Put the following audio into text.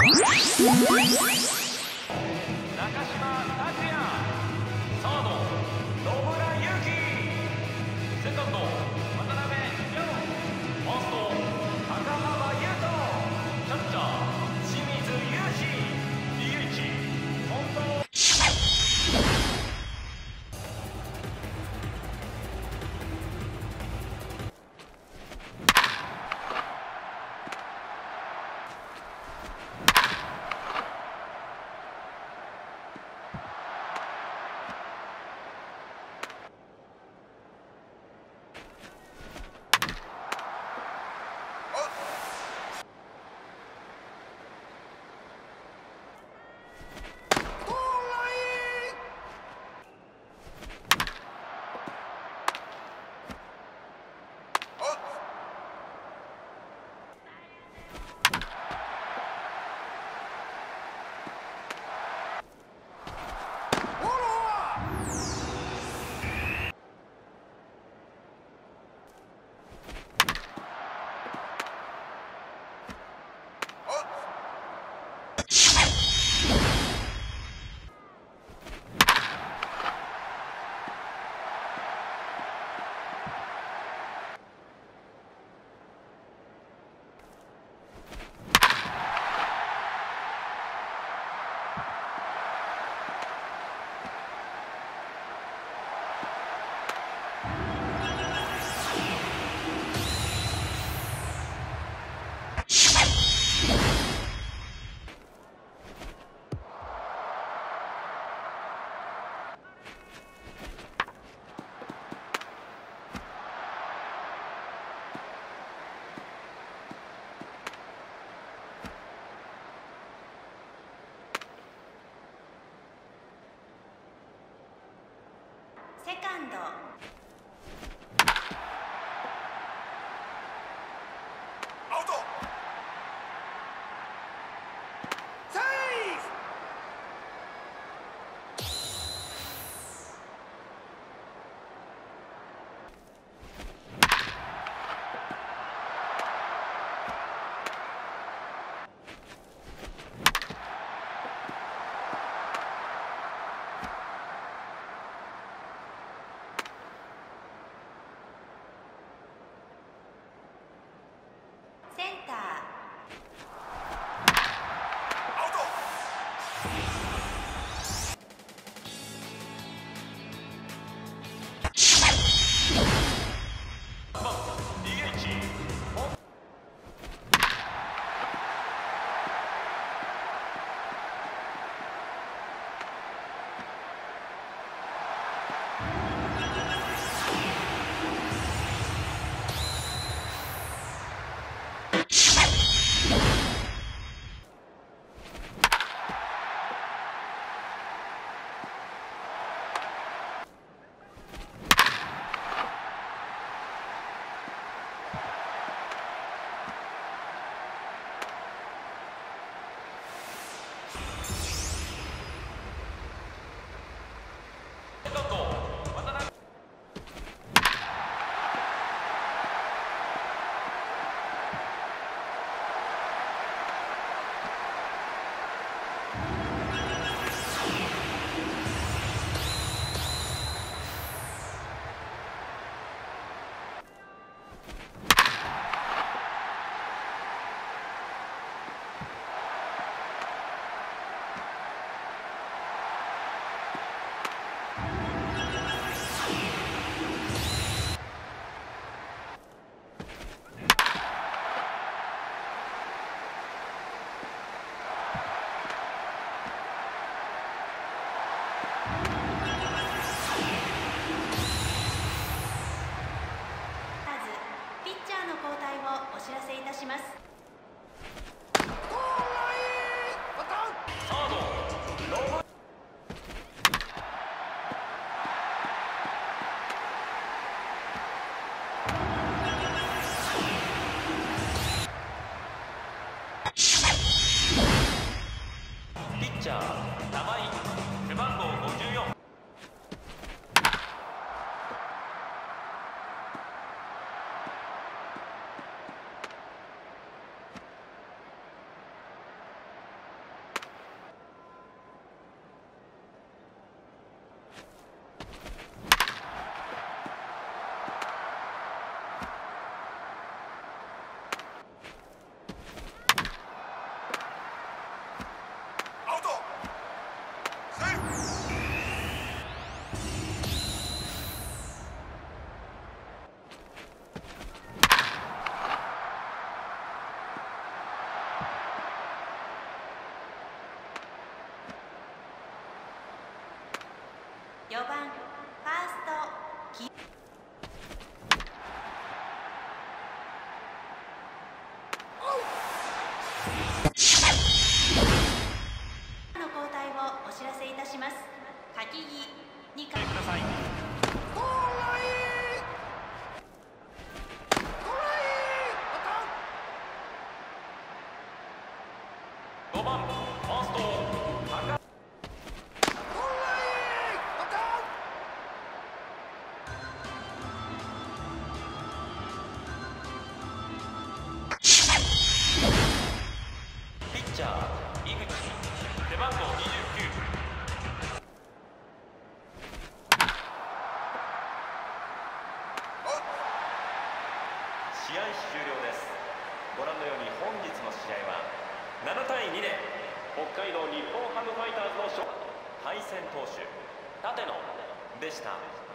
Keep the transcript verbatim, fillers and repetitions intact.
セカンド。 アウト。セーフ。 センター。 アウト。ディーエイチ。 ピッチャーの交代をお知らせいたします。 ピッチャー玉井、背番号ごじゅうよん。 よばんファーストきの交代をお知らせいたします。柿木にかいください。ごばんファースト高ピッチャー井口背番号にじゅうきゅう。試合終了です。ご覧のように本日の試合はななたいにで北海道日本ハムファイターズの勝利。対戦投手立野でした。